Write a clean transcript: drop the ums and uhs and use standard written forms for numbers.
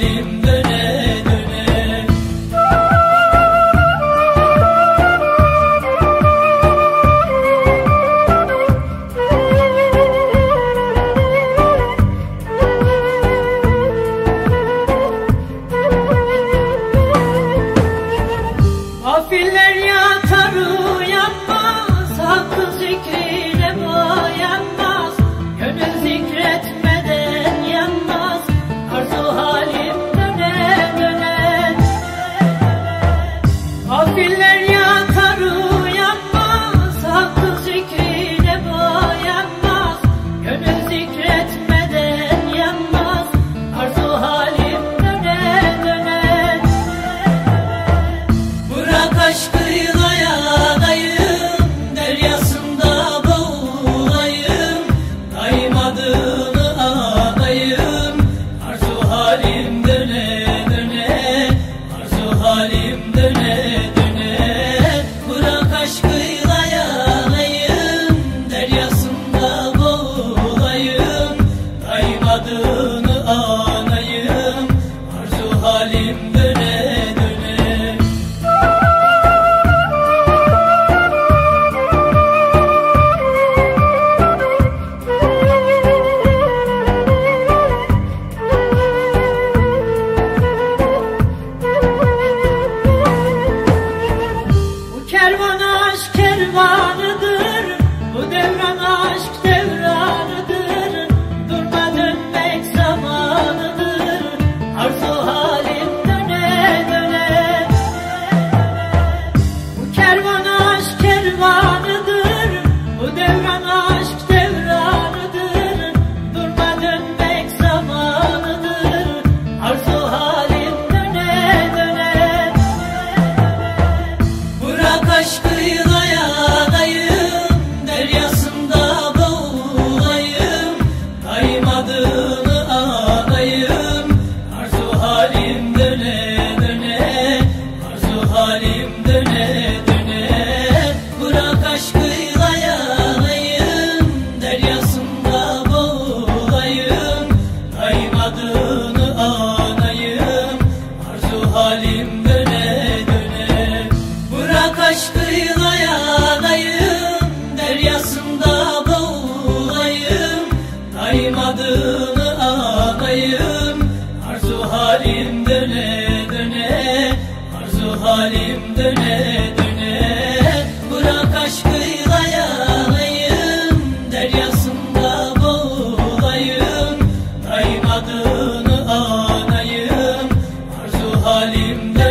halim döne döne. Gafiller yatar uyanmaz, hakkı zikrine boyanmaz. Gönül zikretmeden yanmaz, arzu halim döne döne. Gafiller yatar uyanmaz, hakkı zikrine boyanmaz. Gönül zikretmeden yanmaz, arzu halim döne döne. Bırak aşkıyla yanayım, deryasında boğulayım. Daim adını anayım, arzu halim döne döne. Arzu halim döne döne. Bırak aşkıyla yanayım, deryasında boğulayım. Daim adını anayım, arzu halim döne döne. Bu kervan aşk kervanıdır, bu devran aşk devranıdır. Durma dönmek zamanıdır, arzu halim döne döne. Bu kervan aşk kervanıdır, bu devran aşk devranıdır. Durma dönmek zamanıdır, arzu halim döne döne. Bırak aşkıyla yanayım, deryasında boğulayım. Daim adını anayım, arzu halim döne döne. Arzu halim döne döne. Bırak aşkıyla yanayım, deryasında boğulayım. Daim adını anayım, arzu halim döne döne. Bırak aşkıyla yanayım, deryasında boğulayım. Daim adını anayım, arzu halim döne döne. Arzu halim döne döne. Bırak aşkıyla yanayım, deryasında boğulayım. Daim adını anayım, arzu halim döne